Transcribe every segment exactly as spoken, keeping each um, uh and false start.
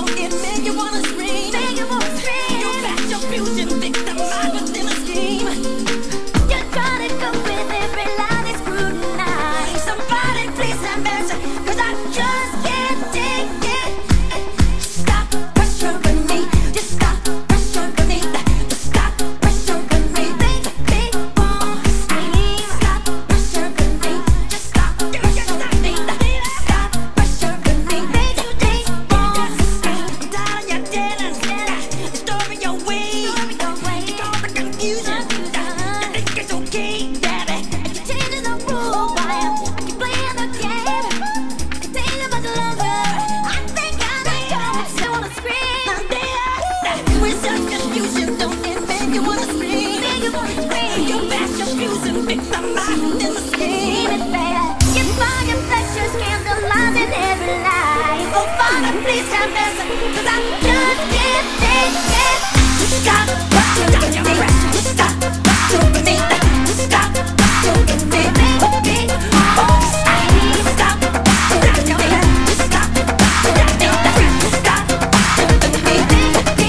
don't it make you wanna scream? Make you wanna scream. You got your fusion victimized within a scheme. You try to cope with every lie they scrutinize. Somebody please have mercy, 'cause I just can't take it. Stop pressuring me. Just stop pressuring me. Just stop pressuring me. They they won't scream. Stop pressuring me. Just stop pressuring me. Stop pressuring me. They they won't scream. I'm tired of your jealous. Story your way. It's all the confusion. You think it's okay, daddy? You're changing the rules. Why you playing the game? It takes a much longer. I think I know. I still wanna scream. I'm there. With such confusion, don't it make you wanna scream? Make you wanna scream. You bash your fusion, victimized in the scheme. It's bad. Get by your pleasures, scandalizing every lie. Oh, Father, please have mercy, 'cause I just can't take it. Stop pressuring me. Stop pressuring me. Stop pressuring me. Oh, I need stop pressuring me. Stop pressuring me. Stop pressuring me.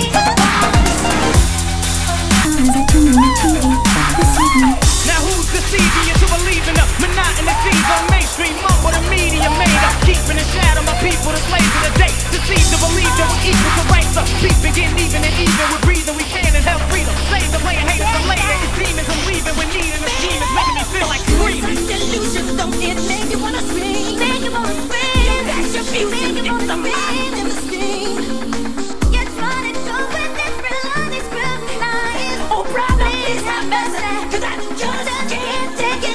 Now who's deceiving you to believe in the monotonous fever? Mainstream mumble the media made up, keeping in shadow my people the slaves of the day. Deceive to believe that we're equal to rights. So peace begin even and even with breathing we can and have freedom. Save the playing haters and later these demons I'm leaving when needing a scheme is making me feel like screaming. Such illusions, don't it make you wanna scream? Make you wanna scream. You bash your fusion, victimized in the scheme. You're trying to go with every lie they scrutinize. Oh, brother, please have mercy, 'cause I just can't take